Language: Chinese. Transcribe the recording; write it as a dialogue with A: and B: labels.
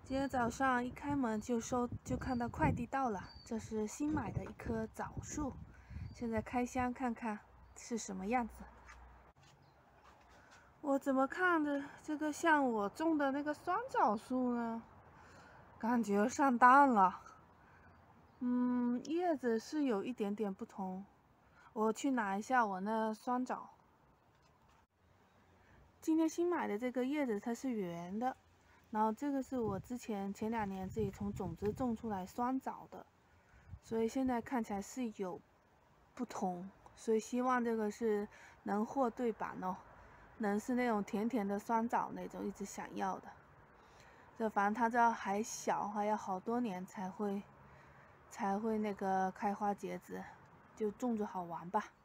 A: 今天早上一开门就看到快递到了，这是新买的一棵枣树，现在开箱看看是什么样子。我怎么看着这个像我种的那个酸枣树呢？感觉上当了。叶子是有一点点不同。我去拿一下我那酸枣。今天新买的这个叶子它是圆的。然后这个是我前2年自己从种子种出来酸枣的，所以现在看起来是有不同，所以希望这个是能货对版哦，能是那种甜甜的酸枣那种一直想要的。这反正它这还小，还要好多年才会那个开花结籽，就种着好玩吧。